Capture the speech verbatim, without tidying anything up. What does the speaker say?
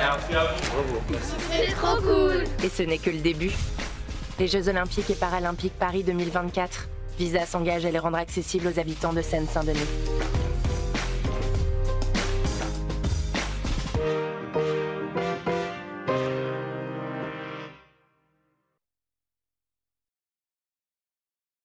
Merci à vous. Bravo. C'est trop cool. Et ce n'est que le début. Les Jeux Olympiques et Paralympiques Paris deux mille vingt-quatre. Visa s'engage à les rendre accessibles aux habitants de Seine-Saint-Denis.